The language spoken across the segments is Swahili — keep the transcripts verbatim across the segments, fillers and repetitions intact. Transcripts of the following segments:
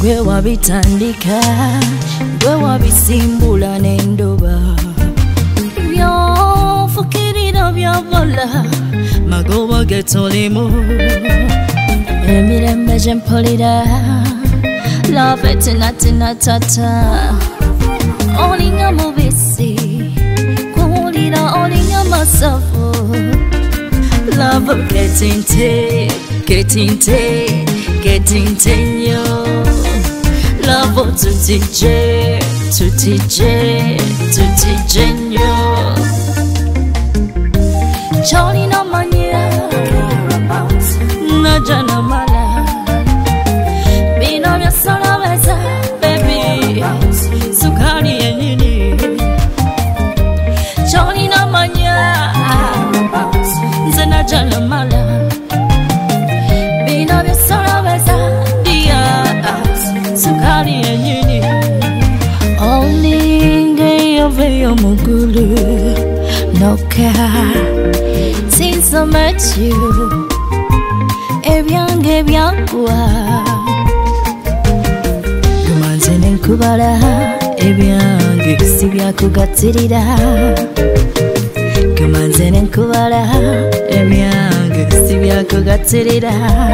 gwe wabitandika gwe wabisimbula n'endoba byofukirira byabala magoba getolimu emirembe gye mpulira love tinatinatata olinga mubisi kuwulira olinga masafu love getinte getinte getinte nnyo love tutije tutije tutije nnyo kyolina manya naja namala bino byasolobeza baby sukali yenyini kyolina manya nze naja namala bino byasolobeza dia sukali yenyini olinge yoveyo mugulu noka since I met you ebyange byagwa gumanze nenkubala ebyange sibyakugatirira gumanze nenkubala ebyange sibyakugatirira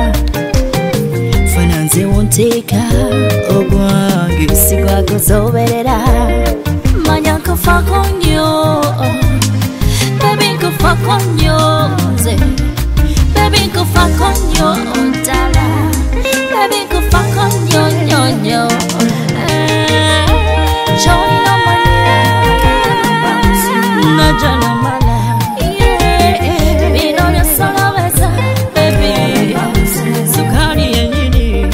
fana nze wonteeka ogwange sigwakusoberera manya nkufako nnyo baby nkufako nnyo nze baby nkufako nnyo ddala baby nkufako nnyo nnyo nnyo kyolina manya naja namala bino byasolobeza baby sukali yenyini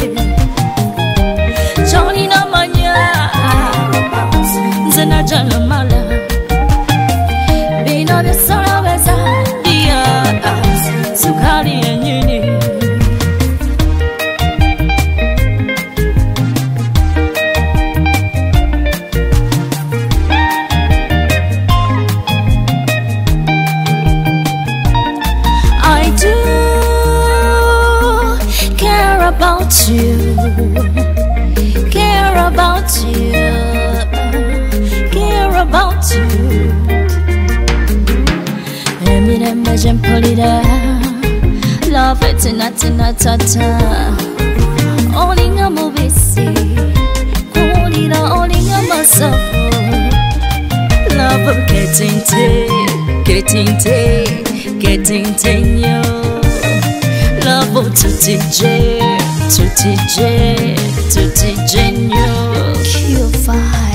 kyolina manya nze naja namala bino byasolobeza dia sukali yenyini I do care about you, care about you, care about you. Emirembe gye mpulira love tinatinatata olinga mubisi kuwulira olinga masafu love getinte getinte getinte nnyo love tutije tutije tutije nnyo Q vibes